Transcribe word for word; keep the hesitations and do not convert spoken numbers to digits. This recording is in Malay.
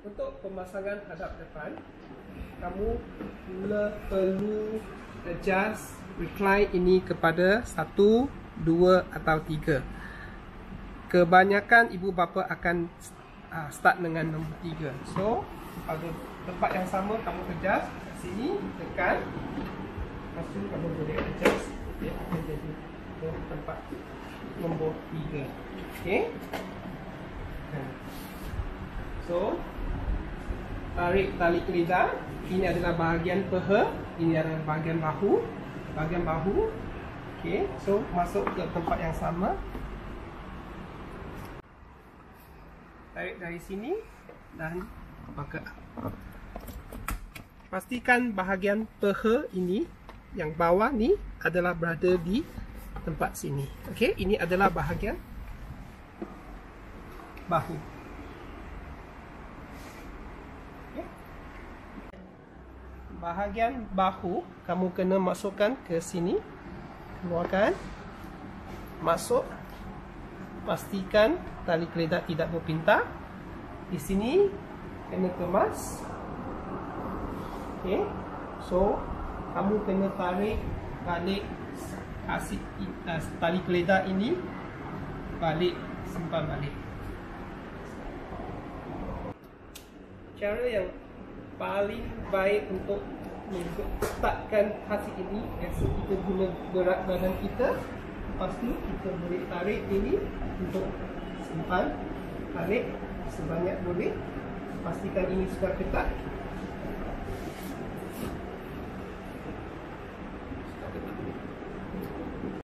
Untuk pemasangan hadap depan, kamu perlu adjust recline ini kepada satu, dua atau tiga. Kebanyakan ibu bapa akan uh, start dengan nombor tiga. So, pada tempat yang sama kamu adjust kat sini, tekan. Lepas tu kamu boleh adjust, dia akan jadi ke tempat nombor tiga. Okay. So, tarik tali keledar. Ini adalah bahagian peha, ini adalah bahagian bahu. Bahagian bahu. Okay, so masuk ke tempat yang sama. Tarik dari sini dan pakai. Pastikan bahagian peha ini, yang bawah ni adalah berada di tempat sini. Okay, ini adalah bahagian bahu. Bahagian bahu kamu kena masukkan ke sini, keluarkan, masuk, pastikan tali keledar tidak berpintar. Di sini kena kemas. Okey, so kamu kena tarik balik asyik uh, tali keledar ini balik, simpan balik. Cara yang paling baik untuk meletakkan hasil ini, biasa kita guna berat badan kita. Lepas tu kita boleh tarik ini untuk simpan, tarik sebanyak boleh. Pastikan ini sudah ketat.